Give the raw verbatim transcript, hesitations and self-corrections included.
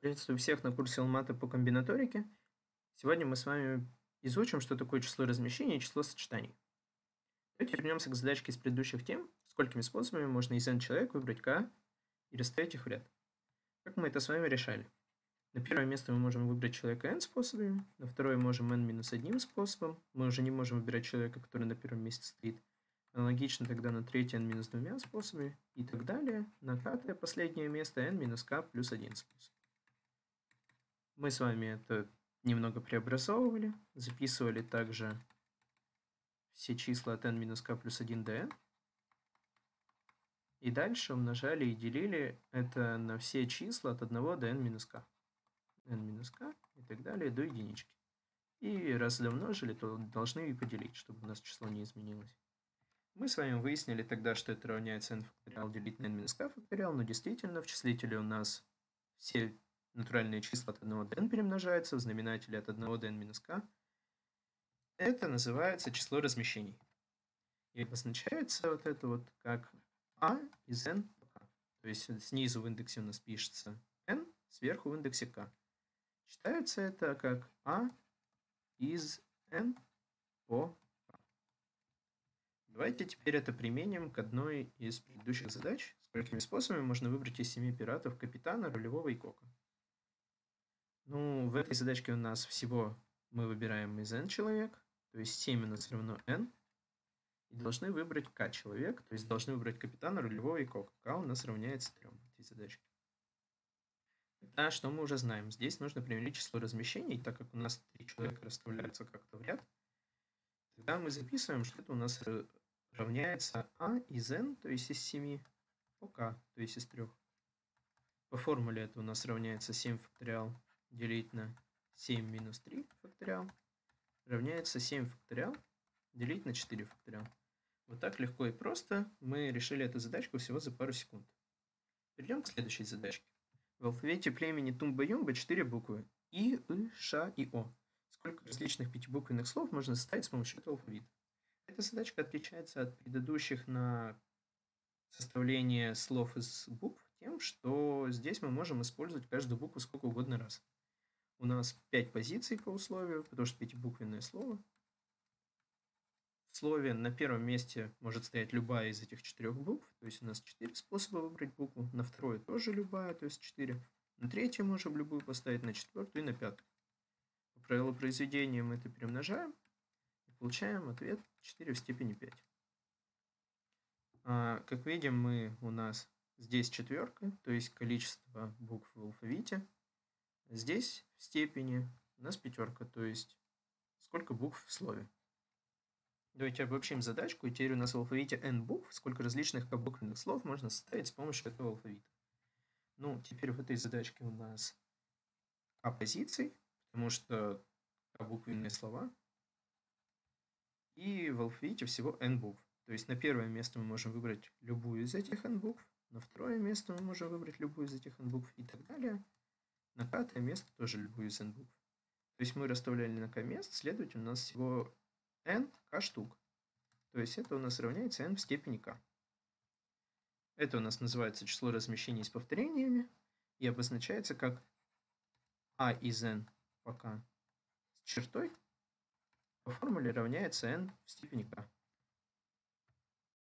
Приветствую всех на курсе Алматы по комбинаторике. Сегодня мы с вами изучим, что такое число размещений и число сочетаний. Давайте вернемся к задачке из предыдущих тем. Сколькими способами можно из n человек выбрать k и расставить их в ряд. Как мы это с вами решали? На первое место мы можем выбрать человека n способами, на второе можем n минус одним способом. Мы уже не можем выбирать человека, который на первом месте стоит. Аналогично тогда на третье n минус двумя способами и так далее. На пятое, последнее место n минус k плюс один способ. Мы с вами это немного преобразовывали, записывали также все числа от n минус k плюс один до n. И дальше умножали и делили это на все числа от одного до n минус k. n минус k и так далее до единички. И раз домножили, то должны и поделить, чтобы у нас число не изменилось. Мы с вами выяснили тогда, что это равняется n факториал делить на n минус k факториал, но действительно в числителе у нас все натуральные числа от одного до n перемножаются, в знаменателе от одного до n минус k. Это называется число размещений. И обозначается вот это вот как a из n по k. То есть снизу в индексе у нас пишется n, сверху в индексе k. Читается это как a из n по k. Давайте теперь это применим к одной из предыдущих задач. Сколькими способами можно выбрать из семи пиратов капитана, рулевого и кока. Ну, в этой задачке у нас всего мы выбираем из n человек, то есть семь у нас равно n, и должны выбрать k человек, то есть должны выбрать капитана, рулевого и кока. K у нас равняется трем в этой задачке. Тогда что мы уже знаем? Здесь нужно применить число размещений, так как у нас три человека расставляются как-то в ряд. Тогда мы записываем, что это у нас равняется a из n, то есть из семи, по k, то есть из трех. По формуле это у нас равняется семь факториал делить на семь минус три факториал равняется семь факториал делить на четыре факториал. Вот так легко и просто мы решили эту задачку всего за пару секунд. Перейдем к следующей задачке. В алфавите племени Тумба-Юмба четыре буквы И, И, Ш и О. Сколько различных пятибуквенных слов можно составить с помощью этого алфавита? Эта задачка отличается от предыдущих на составление слов из букв тем, что здесь мы можем использовать каждую букву сколько угодно раз. У нас пять позиций по условию, потому что пятибуквенное слово. В слове на первом месте может стоять любая из этих четырех букв, то есть у нас четыре способа выбрать букву. На второе тоже любая, то есть четыре. На третье можем любую поставить, на четвертую и на пятую. По правилу произведения мы это перемножаем и получаем ответ четыре в степени пять. А, как видим, мы у нас здесь четверка, то есть количество букв в алфавите. Здесь в степени у нас пятерка, то есть сколько букв в слове. Давайте обобщим задачку, и теперь у нас в алфавите n букв, сколько различных буквенных слов можно составить с помощью этого алфавита. Ну, теперь в этой задачке у нас k позиций, потому что k буквенные слова, и в алфавите всего n букв. То есть на первое место мы можем выбрать любую из этих n букв, на второе место мы можем выбрать любую из этих n букв и так далее. На пятое место тоже любую из n букв. То есть мы расставляли на k мест, следовательно, у нас всего n k штук. То есть это у нас равняется n в степени k. Это у нас называется число размещений с повторениями и обозначается как a из n по k с чертой по формуле равняется n в степени k.